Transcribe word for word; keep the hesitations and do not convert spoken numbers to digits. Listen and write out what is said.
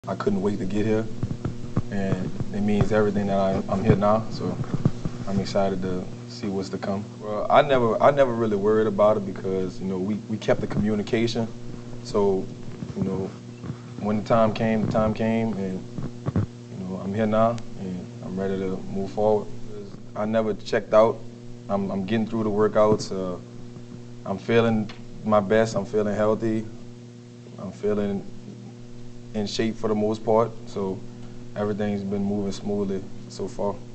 I couldn't wait to get here, and it means everything that I, I'm here now, so I'm excited to see what's to come. Well, I never, I never really worried about it because, you know, we, we kept the communication, so, you know, when the time came, the time came, and, you know, I'm here now, and I'm ready to move forward. I never checked out. I'm, I'm getting through the workouts. Uh, I'm feeling my best. I'm feeling healthy. I'm feeling in shape for the most part, so everything's been moving smoothly so far.